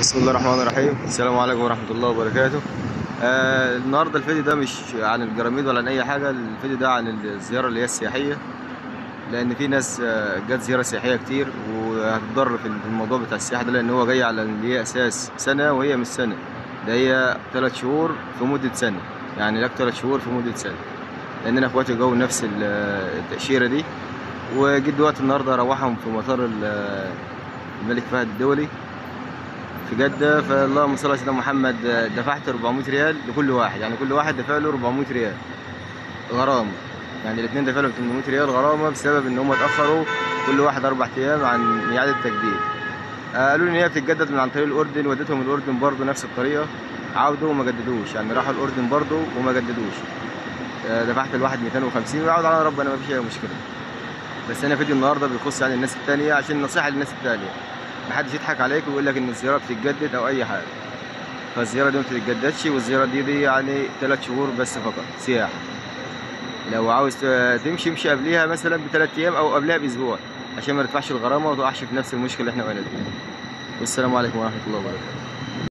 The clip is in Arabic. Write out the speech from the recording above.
بسم الله الرحمن الرحيم. السلام عليكم ورحمة الله وبركاته. النهارده الفيديو ده مش عن الجراميد ولا عن أي حاجة. الفيديو ده عن الزيارة اللي هي السياحية، لأن في ناس جت زيارة سياحية كتير وهتضر في الموضوع بتاع السياحة ده، لأن هو جاي على اللي هي أساس سنة وهي مش سنة. ده هي 3 شهور في مدة سنة، يعني لك 3 شهور في مدة سنة، لأن أنا إخواتي جو نفس التأشيرة دي. وجيت دلوقتي النهارده أروحهم في مطار الملك فهد الدولي في جدة. فاللهم صل على سيدنا محمد، دفعت 400 ريال لكل واحد، يعني كل واحد دفع له 400 ريال غرامة. يعني الاثنين دفعوا لهم 800 ريال غرامة بسبب ان هم اتأخروا كل واحد 4 ايام عن ميعاد التجديد. قالوا لي ان هي بتتجدد من عن طريق الاردن، وديتهم الاردن برضه نفس الطريقة، عاودوا وما جددوش، يعني راحوا الاردن برضه وما جددوش. دفعت الواحد 250 ويعود على ربنا، ما فيش اي مشكلة. بس انا فيديو النهارده بيخص يعني الناس التانية، عشان نصيحة للناس التانية، محدش يضحك عليك ويقول لك ان الزيارة بتتجدد او اي حاجة. فالزيارة دي ما بتتجددش، والزيارة دي يعني 3 شهور بس فقط سياحة. لو عاوز تمشي امشي قبليها مثلا ب3 ايام او قبلها باسبوع، عشان ما تدفعش الغرامة وتقعش في نفس المشكلة اللي احنا وقعنا فيها. والسلام عليكم ورحمة الله وبركاته.